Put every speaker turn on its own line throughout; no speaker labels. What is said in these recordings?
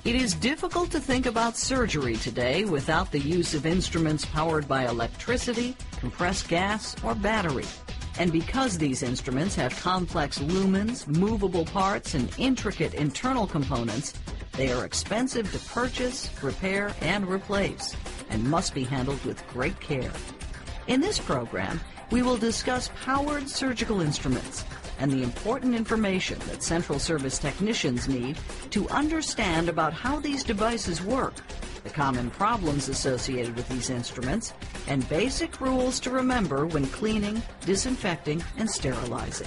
It is difficult to think about surgery today without the use of instruments powered by electricity, compressed gas, or battery. And because these instruments have complex lumens, movable parts, and intricate internal components, they are expensive to purchase, repair, and replace, and must be handled with great care. In this program, we will discuss powered surgical instruments and the important information that central service technicians need to understand about how these devices work, the common problems associated with these instruments, and basic rules to remember when cleaning, disinfecting, and sterilizing.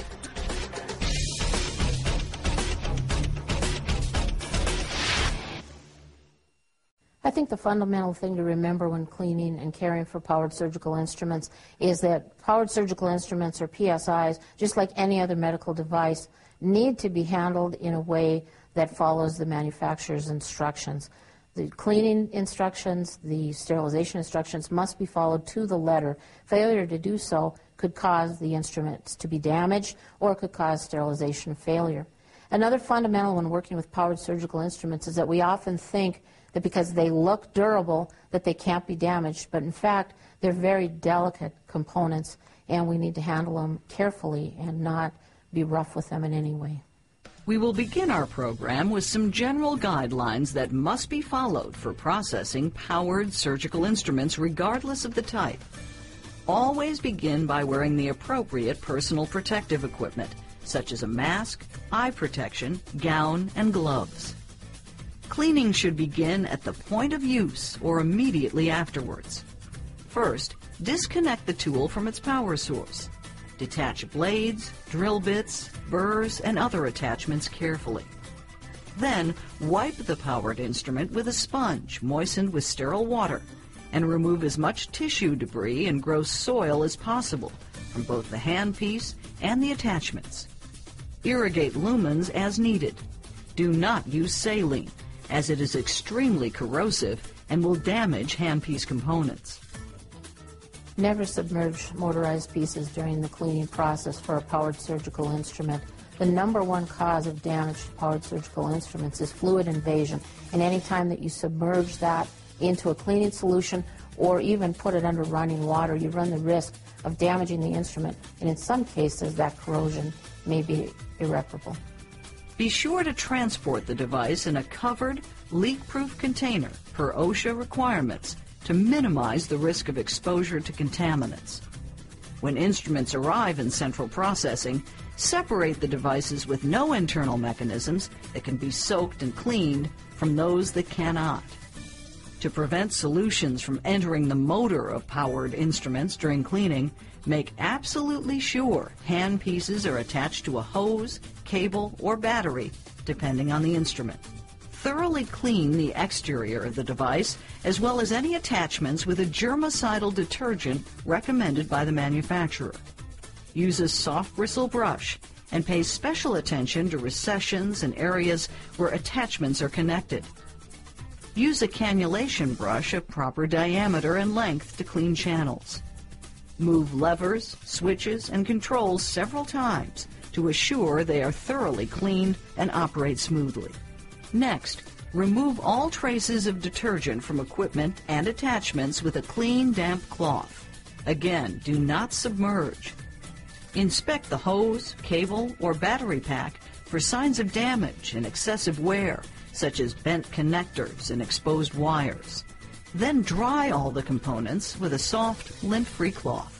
I think the fundamental thing to remember when cleaning and caring for powered surgical instruments is that powered surgical instruments, or PSIs, just like any other medical device, need to be handled in a way that follows the manufacturer's instructions. The cleaning instructions, the sterilization instructions must be followed to the letter. Failure to do so could cause the instruments to be damaged or could cause sterilization failure. Another fundamental when working with powered surgical instruments is that we often think that because they look durable that they can't be damaged, but in fact they're very delicate components and we need to handle them carefully and not be rough with them in any way.
We will begin our program with some general guidelines that must be followed for processing powered surgical instruments regardless of the type. Always begin by wearing the appropriate personal protective equipment, such as a mask, eye protection, gown, and gloves. Cleaning should begin at the point of use or immediately afterwards. First, disconnect the tool from its power source. Detach blades, drill bits, burrs, and other attachments carefully. Then, wipe the powered instrument with a sponge moistened with sterile water and remove as much tissue debris and gross soil as possible from both the handpiece and the attachments. Irrigate lumens as needed. Do not use saline, as it is extremely corrosive and will damage handpiece components.
Never submerge motorized pieces during the cleaning process for a powered surgical instrument. The number one cause of damage to powered surgical instruments is fluid invasion, and any time that you submerge that into a cleaning solution or even put it under running water, you run the risk of damaging the instrument, and in some cases that corrosion may be irreparable.
Be sure to transport the device in a covered, leak-proof container per OSHA requirements to minimize the risk of exposure to contaminants. When instruments arrive in central processing, separate the devices with no internal mechanisms that can be soaked and cleaned from those that cannot. To prevent solutions from entering the motor of powered instruments during cleaning, make absolutely sure handpieces are attached to a hose, cable, or battery, depending on the instrument. Thoroughly clean the exterior of the device, as well as any attachments with a germicidal detergent recommended by the manufacturer. Use a soft bristle brush and pay special attention to recessions and areas where attachments are connected. Use a cannulation brush of proper diameter and length to clean channels. Move levers, switches, and controls several times to assure they are thoroughly cleaned and operate smoothly. Next, remove all traces of detergent from equipment and attachments with a clean, damp cloth. Again, do not submerge. Inspect the hose, cable, or battery pack for signs of damage and excessive wear, such as bent connectors and exposed wires. Then dry all the components with a soft, lint-free cloth.